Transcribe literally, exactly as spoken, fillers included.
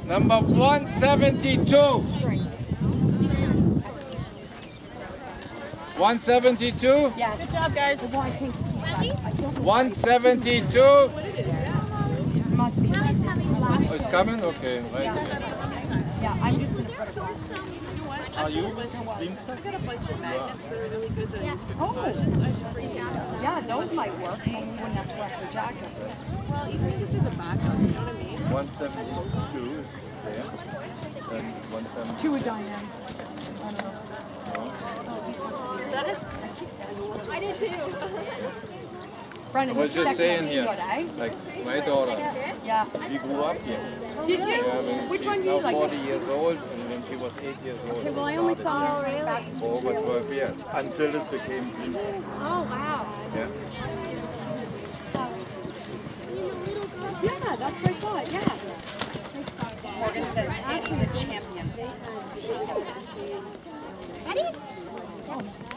Number one seventy-two. one seventy-two? Yes. Good job, guys. one seventy-two? Must be. Oh, it's coming? Okay, right. Yeah, I just was Are you? I got a bunch of magnets that are really good that I use for massages. I should bring these out. Yeah, those might work. Then we wouldn't have to wear the jacket. Well, even this is a backup, you know what I mean? one seventy-two is there. Then one seventy-two. Two of Diane. I don't know. Is that it? I did too. Brendan, I was you just saying second here, video, eh? like my daughter, Yeah. we grew up here. Did you? Yeah, when Which she's one do now you like? forty years old, and when she was eight years old. Okay, well, I only saw her back. For over twelve years, until it became blue. Oh, wow. Yeah. Yeah, that's what I thought. Yeah. Morgan says Annie's a champion. Ready?